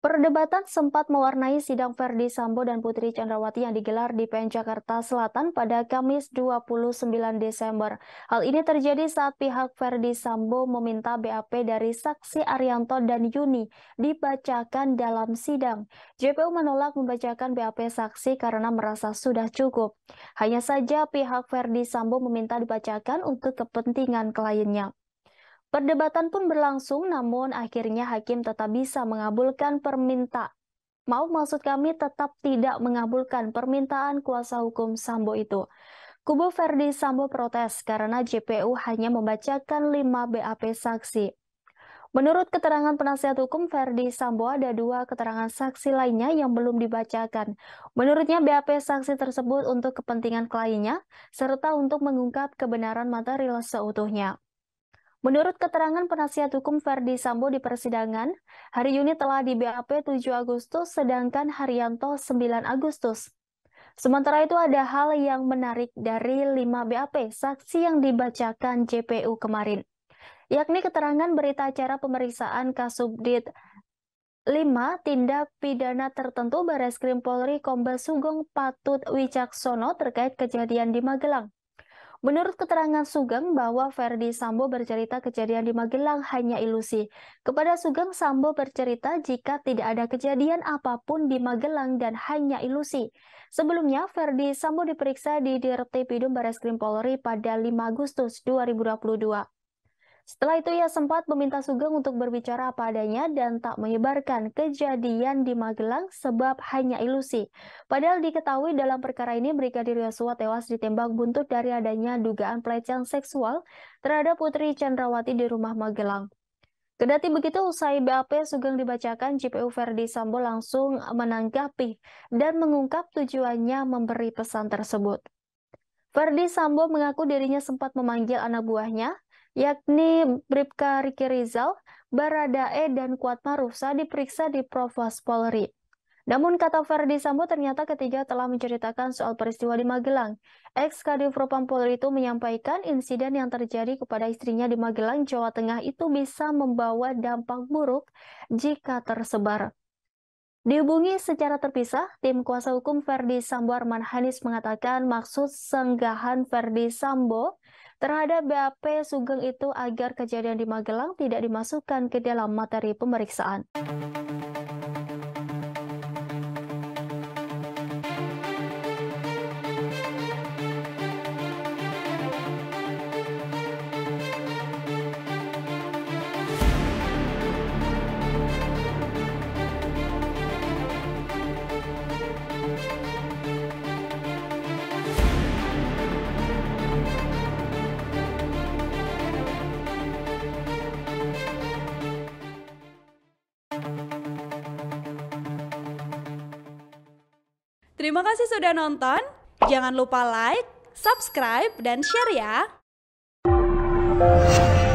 Perdebatan sempat mewarnai sidang Verdi Sambo dan Putri Chandrawati yang digelar di PN Jakarta Selatan pada Kamis 29 Desember. Hal ini terjadi saat pihak Verdi Sambo meminta BAP dari saksi Arianto dan Yuni dibacakan dalam sidang. JPU menolak membacakan BAP saksi karena merasa sudah cukup. Hanya saja pihak Verdi Sambo meminta dibacakan untuk kepentingan kliennya. Perdebatan pun berlangsung, namun akhirnya hakim tetap bisa mengabulkan maksud kami tetap tidak mengabulkan permintaan kuasa hukum Sambo itu. Kubu Verdi Sambo protes karena JPU hanya membacakan 5 BAP saksi. Menurut keterangan penasihat hukum Verdi Sambo, ada 2 keterangan saksi lainnya yang belum dibacakan. Menurutnya BAP saksi tersebut untuk kepentingan kliennya, serta untuk mengungkap kebenaran material seutuhnya. Menurut keterangan penasihat hukum Verdi Sambo di persidangan, hari Yuni telah di BAP 7 Agustus, sedangkan Haryanto 9 Agustus. Sementara itu ada hal yang menarik dari 5 BAP saksi yang dibacakan JPU kemarin, yakni keterangan berita acara pemeriksaan Kasubdit 5 Tindak Pidana Tertentu Bareskrim Polri Kombes Sugeng Patut Wicaksono terkait kejadian di Magelang. Menurut keterangan Sugeng bahwa Verdi Sambo bercerita kejadian di Magelang hanya ilusi. Kepada Sugeng, Sambo bercerita jika tidak ada kejadian apapun di Magelang dan hanya ilusi. Sebelumnya, Verdi Sambo diperiksa di Dirtipidum Bareskrim Polri pada 5 Agustus 2022. Setelah itu ia sempat meminta Sugeng untuk berbicara apa adanya dan tak menyebarkan kejadian di Magelang sebab hanya ilusi. Padahal diketahui dalam perkara ini Brigadir Yosua tewas ditembak buntut dari adanya dugaan pelecehan seksual terhadap Putri Chandrawati di rumah Magelang. Kendati begitu, usai BAP Sugeng dibacakan, JPU Verdi Sambo langsung menanggapi dan mengungkap tujuannya memberi pesan tersebut. Verdi Sambo mengaku dirinya sempat memanggil anak buahnya, yakni Bribka Riki Rizal, Baradae, dan Kuatmaruf saat diperiksa di Provos Polri. Namun kata Verdi Sambo ternyata ketiga telah menceritakan soal peristiwa di Magelang. Ex-Kadif Propam Polri itu menyampaikan insiden yang terjadi kepada istrinya di Magelang, Jawa Tengah itu bisa membawa dampak buruk jika tersebar. Dihubungi secara terpisah, tim kuasa hukum Verdi Sambo Arman Hanis mengatakan maksud senggahan Verdi Sambo terhadap BAP Sugeng itu agar kejadian di Magelang tidak dimasukkan ke dalam materi pemeriksaan. Terima kasih sudah nonton. Jangan lupa like, subscribe, dan share ya.